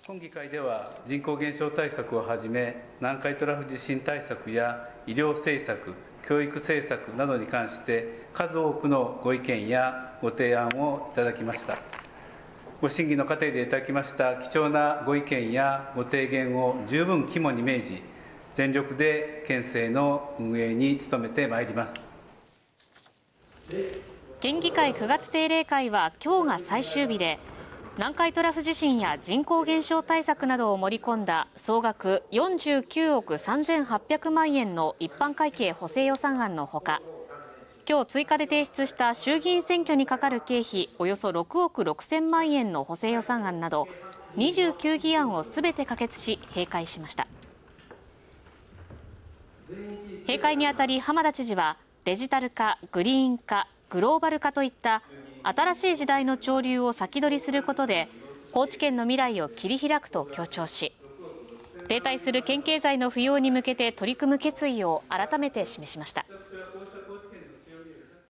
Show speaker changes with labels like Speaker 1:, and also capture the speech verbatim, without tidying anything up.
Speaker 1: 本議会では人口減少対策をはじめ、南海トラフ地震対策や医療政策、教育政策などに関して数多くのご意見やご提案をいただきました。ご審議の過程でいただきました貴重なご意見やご提言を十分肝に銘じ、全力で県政の運営に努めてまいります。
Speaker 2: 県議会くがつ定例会は今日が最終日で、南海トラフ地震や人口減少対策などを盛り込んだ総額よんじゅうきゅうおくさんぜんはっぴゃくまんえんの一般会計補正予算案のほか、今日追加で提出した衆議院選挙にかかる経費およそろくおくろくせんまんえんの補正予算案などにじゅうきゅう議案をすべて可決し閉会しました。閉会にあたり浜田知事は、デジタル化、グリーン化、グローバル化といった新しい時代の潮流を先取りすることで高知県の未来を切り開くと強調し、停滞する県経済の浮揚に向けて取り組む決意を改めて示しました。